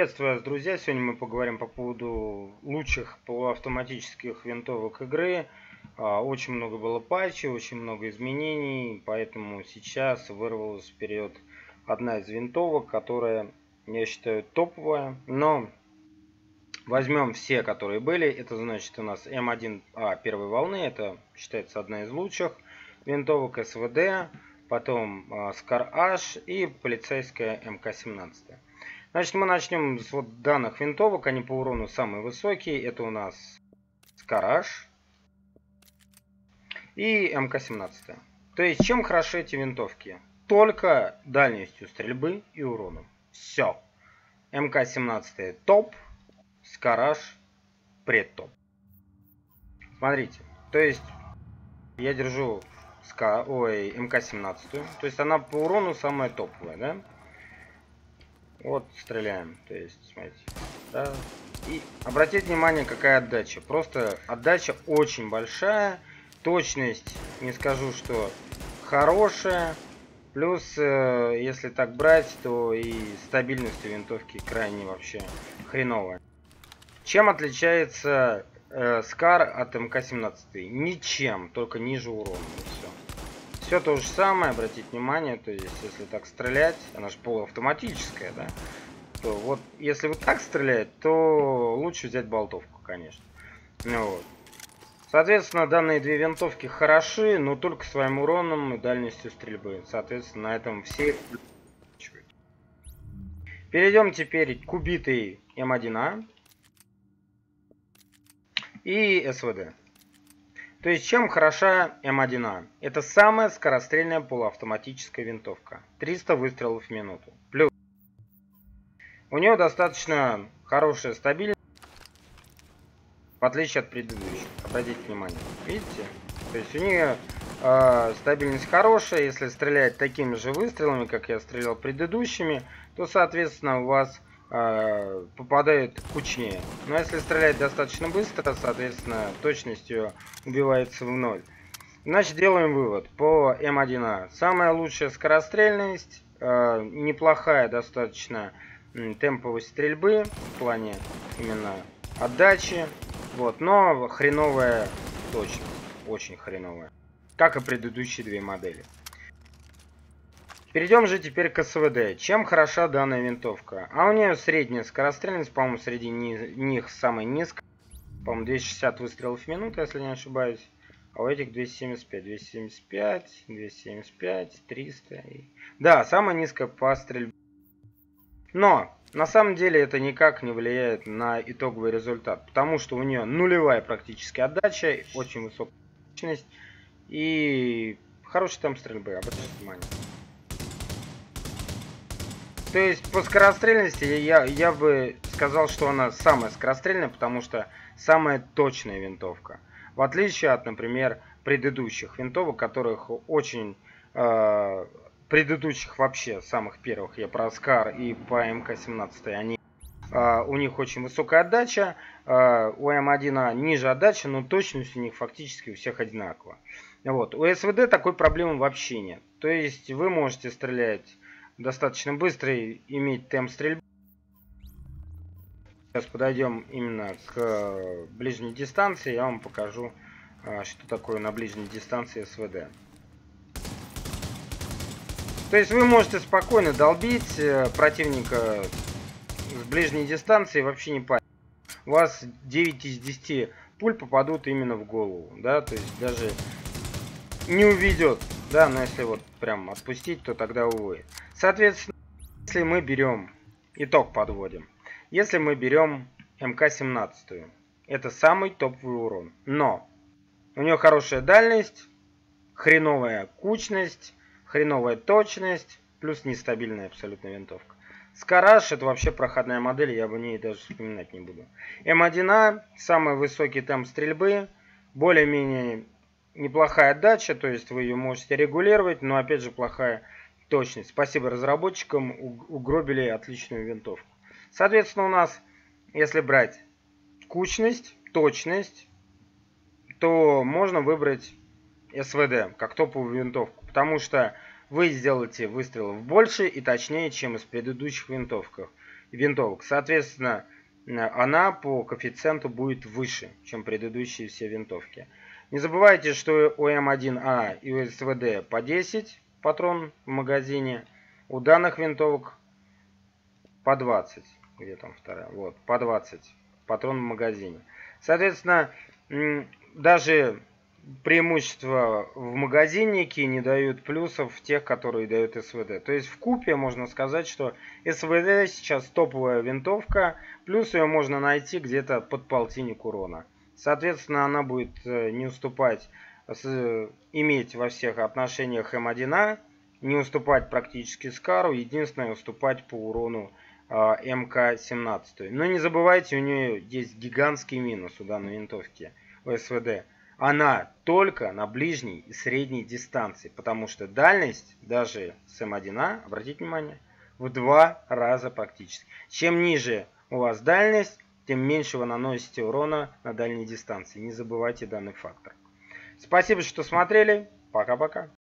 Приветствую вас, друзья! Сегодня мы поговорим по поводу лучших полуавтоматических винтовок игры. Очень много было патчей, очень много изменений, поэтому сейчас вырвалась вперед одна из винтовок, которая, я считаю, топовая. Но возьмем все, которые были. Это значит у нас М1А первой волны, это считается одна из лучших винтовок, СВД, потом Scar H и полицейская МК-17. Значит, мы начнем с вот данных винтовок. Они по урону самые высокие. Это у нас Scar H и МК-17. То есть, чем хороши эти винтовки? Только дальностью стрельбы и уроном. Все. МК-17 топ, Scar H предтоп. Смотрите. То есть, я держу МК-17. То есть, она по урону самая топовая, да? Вот, стреляем. То есть, смотрите. Да. И обратите внимание, какая отдача. Просто отдача очень большая. Точность, не скажу, что хорошая. Плюс, если так брать, то и стабильность у винтовки крайне вообще хреновая. Чем отличается Scar от МК-17? Ничем, только ниже урона. Все то же самое, обратите внимание, то есть если так стрелять, она же полуавтоматическая, да, то вот если вот так стрелять, то лучше взять болтовку, конечно. Ну, вот. Соответственно, данные две винтовки хороши, но только своим уроном и дальностью стрельбы. Соответственно, на этом все. Перейдем теперь к убитой М1А и СВД. То есть, чем хороша М1А? Это самая скорострельная полуавтоматическая винтовка. 300 выстрелов в минуту. Плюс у нее достаточно хорошая стабильность, в отличие от предыдущих. Обратите внимание. Видите? То есть, у нее стабильность хорошая. Если стрелять такими же выстрелами, как я стрелял предыдущими, то, соответственно, у вас попадают кучнее. Но если стрелять достаточно быстро, соответственно, точность ее убивается в ноль. Значит, делаем вывод по М1А. Самая лучшая скорострельность, неплохая достаточно темповость стрельбы в плане именно отдачи, вот, но хреновая точность, очень хреновая, как и предыдущие две модели. Перейдем же теперь к СВД. Чем хороша данная винтовка? А у нее средняя скорострельность, по-моему, среди них самая низкая. По-моему, 260 выстрелов в минуту, если не ошибаюсь. А у этих 275, 275, 275, 300. Да, самая низкая по стрельбе. Но, на самом деле, это никак не влияет на итоговый результат. Потому что у нее нулевая практически отдача, очень высокая точность и хороший темп стрельбы. Обратите внимание. То есть по скорострельности я бы сказал, что она самая скорострельная, потому что самая точная винтовка. В отличие от, например, предыдущих винтовок, которых очень... предыдущих вообще, самых первых, я про Scar и по МК-17, у них очень высокая отдача, у М1А ниже отдача, но точность у них фактически у всех одинакова. Вот. У СВД такой проблемы вообще нет. То есть вы можете стрелять достаточно быстро и иметь темп стрельбы. Сейчас подойдем именно к ближней дистанции, я вам покажу, что такое на ближней дистанции СВД. То есть вы можете спокойно долбить противника с ближней дистанции, вообще не парить. У вас 9 из 10 пуль попадут именно в голову, да, то есть даже не уведет, да, но если вот прям отпустить, то тогда увы. Соответственно, если мы берем, итог подводим, если мы берем МК-17, это самый топовый урон, но у нее хорошая дальность, хреновая кучность, хреновая точность, плюс нестабильная абсолютно винтовка. Scar H это вообще проходная модель, я об ней даже вспоминать не буду. М1А, самый высокий темп стрельбы, более-менее неплохая отдача, то есть вы ее можете регулировать, но опять же плохая точность. Спасибо разработчикам, угробили отличную винтовку. Соответственно, у нас, если брать кучность, точность, то можно выбрать СВД как топовую винтовку, потому что вы сделаете выстрелов больше и точнее, чем из предыдущих винтовок. винтовок. Соответственно, она по коэффициенту будет выше, чем предыдущие все винтовки. Не забывайте, что у М1А и у СВД по 10 патрон в магазине. У данных винтовок по 20. Где там вторая? Вот, по 20 патрон в магазине. Соответственно, даже преимущества в магазиннике не дают плюсов тех, которые дают СВД. То есть в купе можно сказать, что СВД сейчас топовая винтовка, плюс ее можно найти где-то под полтинник урона. Соответственно, она будет не уступать, иметь во всех отношениях М1А, не уступать практически Скару, единственное уступать по урону МК-17. Но не забывайте, у нее есть гигантский минус у данной винтовки, у СВД. Она только на ближней и средней дистанции, потому что дальность даже с М1А, обратите внимание, в 2 раза практически. Чем ниже у вас дальность, тем меньше вы наносите урона на дальней дистанции. Не забывайте данный фактор. Спасибо, что смотрели. Пока-пока.